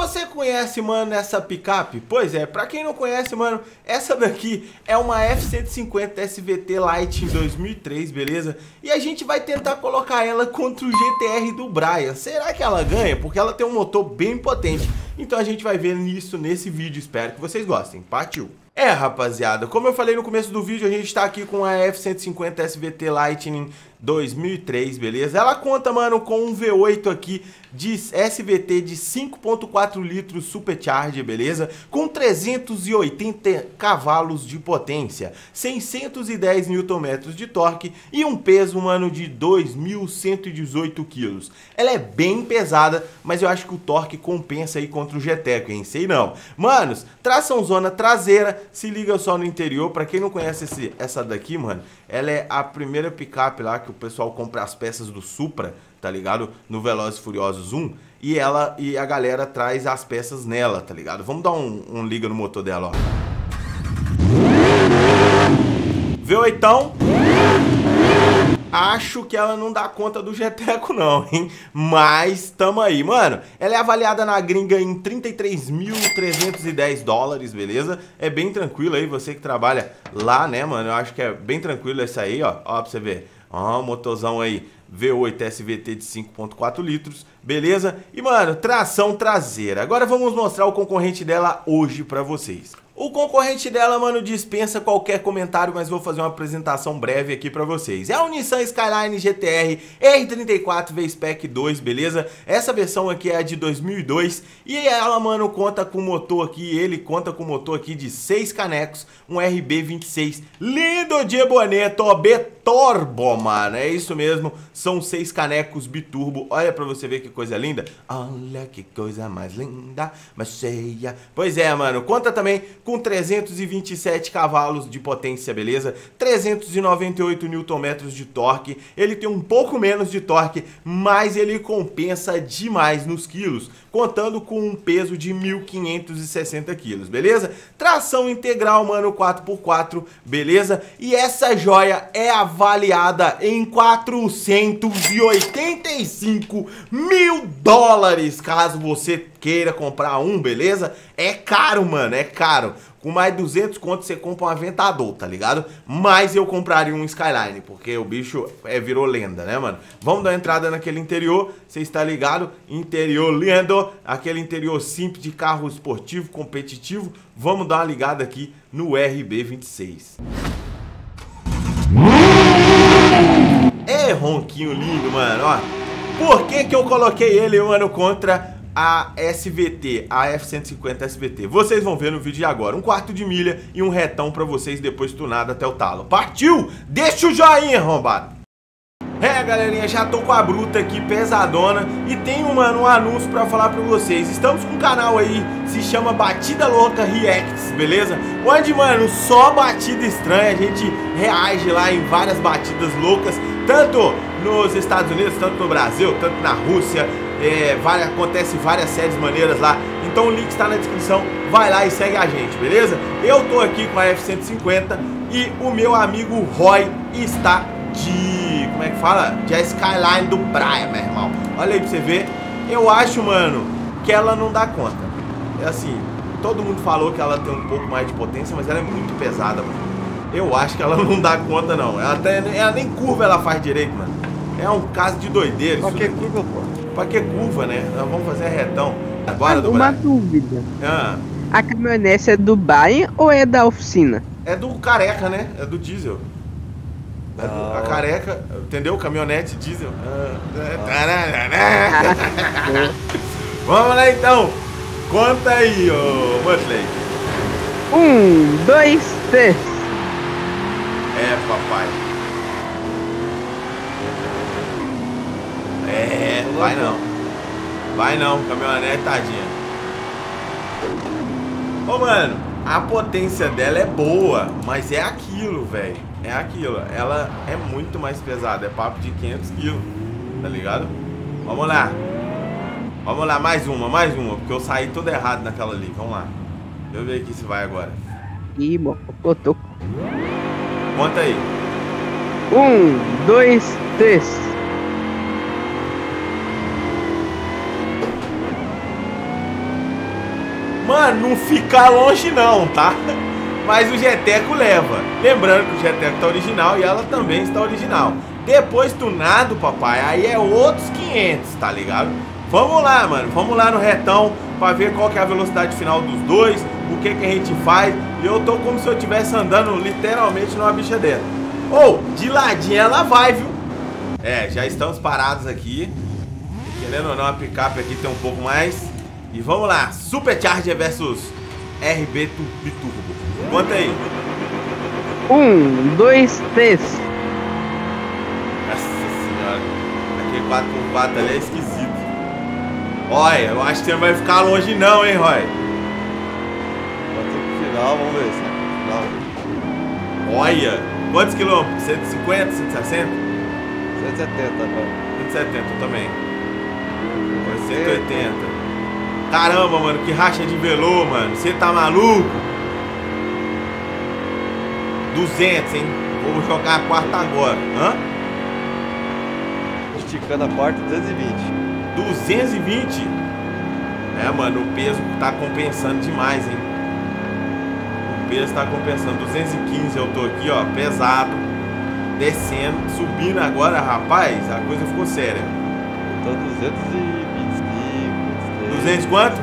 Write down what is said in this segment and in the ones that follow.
Você conhece, mano, essa picape? Pois é, pra quem não conhece, mano, essa daqui é uma F-150 SVT Lightning 2003, beleza? E a gente vai tentar colocar ela contra o GTR do Brian. Será que ela ganha? Porque ela tem um motor bem potente. Então a gente vai ver isso nesse vídeo, espero que vocês gostem. Partiu! É, rapaziada, como eu falei no começo do vídeo, a gente tá aqui com a F-150 SVT Lightning 2003, beleza? Ela conta, mano, com um V8 aqui de SVT de 5.4 litros Supercharger, beleza? Com 380 cavalos de potência, 610 Nm de torque e um peso, mano, de 2.118 quilos. Ela é bem pesada, mas eu acho que o torque compensa aí contra o GTEco, hein? Sei não. Manos, tração zona traseira, se liga só no interior. Pra quem não conhece essa daqui, mano, ela é a primeira picape lá que o pessoal compra as peças do Supra, tá ligado? No Velozes e Furiosos 1. E a galera traz as peças nela, tá ligado? Vamos dar um liga no motor dela, ó. V8ão. Acho que ela não dá conta do GTEco não, hein? Mas tamo aí, mano. Ela é avaliada na gringa em 33.310 dólares, beleza? É bem tranquilo aí, você que trabalha lá, né, mano? Eu acho que é bem tranquilo essa aí, ó. Ó, pra você ver. Ó, motorzão aí, V8 SVT de 5.4 litros, beleza? E, mano, tração traseira. Agora vamos mostrar o concorrente dela hoje pra vocês. O concorrente dela, mano, dispensa qualquer comentário, mas vou fazer uma apresentação breve aqui pra vocês. É o Nissan Skyline GT-R R34 V-Spec 2, beleza? Essa versão aqui é a de 2002 e ela, mano, conta com motor aqui, ele conta com motor aqui de 6 canecos, um RB26 lindo de boneto, biturbo, mano, é isso mesmo, são 6 canecos biturbo, olha pra você ver que coisa linda, olha que coisa mais linda, mais cheia, pois é, mano, conta também com 327 cavalos de potência, beleza? 398 Nm de torque. Ele tem um pouco menos de torque, mas ele compensa demais nos quilos, contando com um peso de 1.560 quilos, beleza? Tração integral, mano, 4x4, beleza? E essa joia é avaliada em 485 mil dólares, caso você queira comprar um, beleza? É caro, mano, é caro. Com mais 200 conto você compra um Aventador, tá ligado? Mas eu compraria um Skyline, porque o bicho virou lenda, né, mano? Vamos dar uma entrada naquele interior, você está ligado? Interior lindo, aquele interior simples de carro esportivo, competitivo. Vamos dar uma ligada aqui no RB26. É ronquinho lindo, mano, ó. Por que eu coloquei ele, mano, contra a SVT, a F-150 SVT? Vocês vão ver no vídeo de agora. 1/4 de milha e um retão pra vocês depois tunado até o talo. Partiu? Deixa o joinha, arrombado! É, galerinha, já tô com a bruta aqui, pesadona. E tenho, mano, um anúncio pra falar pra vocês. Estamos com um canal aí, se chama Batida Louca Reacts, beleza? Onde, mano, só batida estranha. A gente reage lá em várias batidas loucas, tanto nos Estados Unidos, tanto no Brasil, tanto na Rússia. Acontece várias séries maneiras lá. Então o link está na descrição. Vai lá e segue a gente, beleza? Eu tô aqui com a F-150 e o meu amigo Roy está de... como é que fala? De a Skyline do Brian, meu irmão. Olha aí pra você ver. Eu acho, mano, que ela não dá conta. É assim, todo mundo falou que ela tem um pouco mais de potência, mas ela é muito pesada, mano. Eu acho que ela não dá conta, não. Ela nem curva ela faz direito, mano. É um caso de doideira. Pra que curva, pô? Pra que curva, né? Nós vamos fazer retão. Agora do uma Brian. dúvida. Ah, A caminhonete é do Brian ou é da oficina? é do careca, né? É do diesel. A careca, entendeu? Caminhonete diesel. Vamos lá então. Conta aí, ô Mutley. 1, 2, 3. É, papai. Vai não. Vai não, caminhonete, tadinha. Ô, mano, a potência dela é boa, mas é aquilo, velho. É aquilo. Ela é muito mais pesada. É papo de 500 quilos, tá ligado? Vamos lá. Vamos lá, mais uma, porque eu saí todo errado naquela ali. Vamos lá. Deixa eu ver aqui se vai agora. Ih, botou. Conta aí. 1, 2, 3. Mano, não fica longe não, tá? Mas o Geteco leva. Lembrando que o Geteco tá original e ela também está original. Depois tunado, papai, aí é outros 500, tá ligado? Vamos lá, mano. Vamos lá no retão pra ver qual que é a velocidade final dos dois, o que que a gente faz. E eu tô como se eu estivesse andando literalmente numa bicha dela. Ou, de ladinho ela vai, viu? É, já estamos parados aqui. Querendo ou não, a picape aqui tem um pouco mais. E vamos lá, Supercharger versus RB Biturbo. Conta aí. 1, 2, 3. Nossa senhora, aquele 4x4 ali é esquisito. Olha, eu acho que você não vai ficar longe não, hein, Roy? Pode ser pro final, vamos ver se é pro final. Olha, quantos quilômetros? 150, 160? 170 agora. 170 também. Foi 180. Caramba, mano, que racha de velô, mano. Você tá maluco? 200, hein? Vou jogar a quarta agora. Hã? Esticando a quarta, 220. 220? É, mano, o peso tá compensando demais, hein? O peso tá compensando. 215 eu tô aqui, ó, pesado. Descendo, subindo agora, rapaz, a coisa ficou séria. Tô 225. 200 quanto?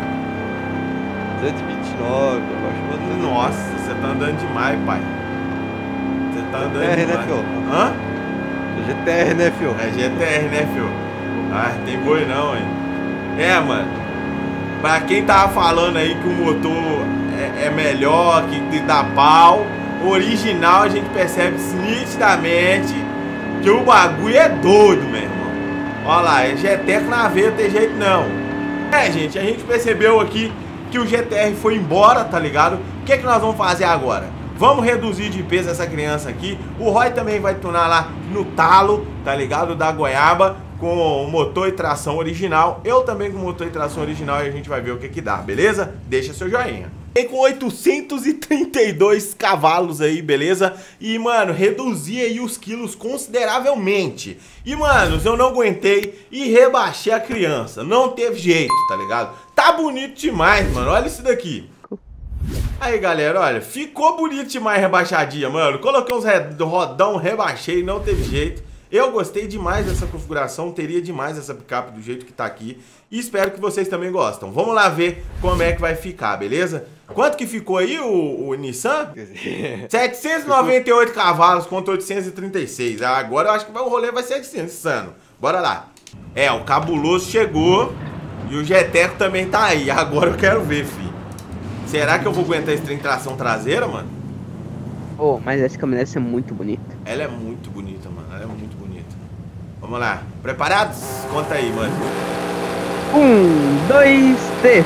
229, abaixo de Nossa, você tá andando demais, pai. Você tá andando GTR, né, demais. fio? Hã? GTR, né, fio? É GTR, né, fio? Ah, tem boi não, hein? É, mano. Pra quem tava falando aí que o motor é melhor, que dá pau, original a gente percebe nitidamente que o bagulho é doido, meu irmão. Olha lá, é GTR na veia, não tem jeito não. É, gente, a gente percebeu aqui que o GTR foi embora, tá ligado? O que nós vamos fazer agora? Vamos reduzir de peso essa criança aqui. O Roy também vai tunar lá no talo, tá ligado? Da Goiaba, com motor e tração original. Eu também com motor e tração original e a gente vai ver o que que dá, beleza? Deixa seu joinha. Tem com 832 cavalos aí, beleza? E, mano, reduzi aí os quilos consideravelmente. E, mano, eu não aguentei e rebaixei a criança. Não teve jeito, tá ligado? Tá bonito demais, mano. Olha isso daqui. Aí, galera, olha, ficou bonito demais rebaixadinha, mano. Coloquei uns rodão, rebaixei, não teve jeito. Eu gostei demais dessa configuração, teria demais essa picape do jeito que tá aqui. E espero que vocês também gostam. Vamos lá ver como é que vai ficar, beleza? Quanto que ficou aí o Nissan? 798 cavalos contra 836. Agora eu acho que o rolê vai ser insano. Bora lá. É, o Cabuloso chegou e o Geteco também tá aí. Agora eu quero ver, filho. Será que eu vou aguentar esse trem tração traseira, mano? Oh, mas essa caminhonete é muito bonita. Ela é muito bonita, mano. Ela é muito bonita. Vamos lá. Preparados? Conta aí, mano. 1, 2, 3.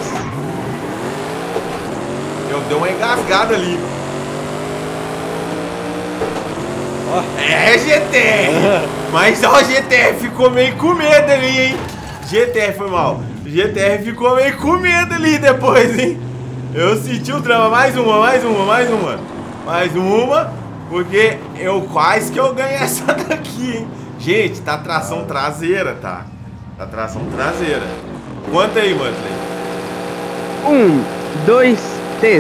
Eu dei uma engasgada ali. É, GTR! Mas ó, o GTR ficou meio com medo ali, hein? GTR foi mal. GTR ficou meio com medo ali depois, hein? Eu senti o drama. Mais uma, porque eu quase que eu ganhei essa daqui, hein? Gente, tá tração traseira, tá? Tá tração traseira. Quanto aí, Mantley? 1, 2, 3.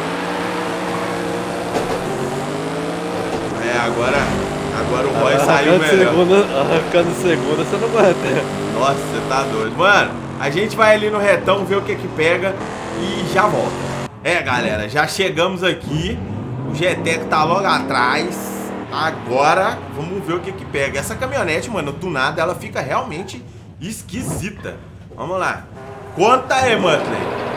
É, agora o Roy saiu melhor. Arrancando segunda, você não aguenta. Nossa, você tá doido. Mano, a gente vai ali no retão ver o que que pega e já volta. É, galera, já chegamos aqui. O Geteco tá logo atrás. Agora, vamos ver o que que pega. Essa caminhonete, mano, tunada, ela fica realmente esquisita. Vamos lá. Conta aí, Mantley.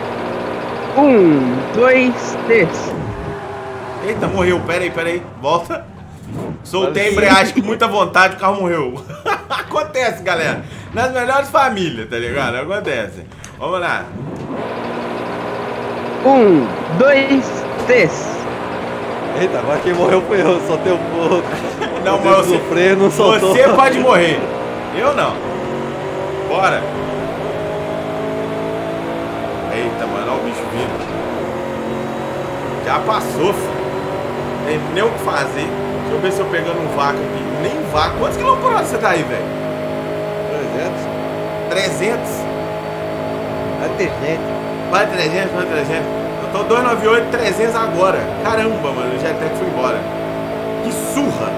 1, 2, 3. Eita, morreu. Pera aí. Volta. Soltei a embreagem com muita vontade, o carro morreu. Acontece, galera. Nas melhores famílias, tá ligado? Acontece. Vamos lá. 1, 2, 3. Eita, agora quem morreu foi eu, soltei o fogo. Não, mas o freio não soltou. Você pode morrer. Eu não. Bora. Eita, mano, olha o bicho vindo. Já passou, filho. Tem nem o que fazer. Deixa eu ver se eu pegando um vácuo aqui. Nem vácuo. Quantos quilômetros por hora você tá aí, velho? 300? 300? Vai ter gente. Vai 300, vai 300. Eu tô 298, 300 agora. Caramba, mano, o Jetec foi embora. Que surra.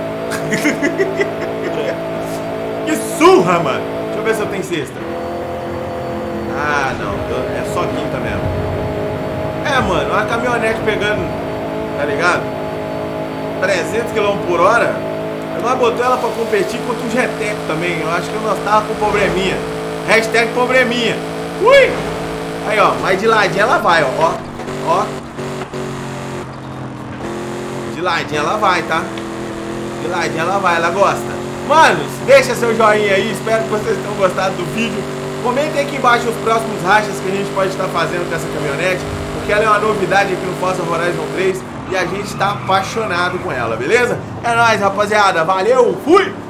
Que surra, mano. Deixa eu ver se eu tenho sexta. Ah, não, é só quinta mesmo. É, mano, uma caminhonete pegando, tá ligado? 300 km por hora. Eu não botou ela pra competir contra o Jetec também. Eu acho que nós tava com probleminha. Hashtag probleminha. Ui! Aí, ó, mas de ladinho ela vai, ó. Ó. De ladinho ela vai, tá? De ladinho ela vai, ela gosta. Manos, deixa seu joinha aí. Espero que vocês tenham gostado do vídeo. Comentem aqui embaixo os próximos rachas que a gente pode estar fazendo com essa caminhonete, porque ela é uma novidade aqui no Forza Horizon 3 e a gente está apaixonado com ela, beleza? É nóis, rapaziada. Valeu, fui!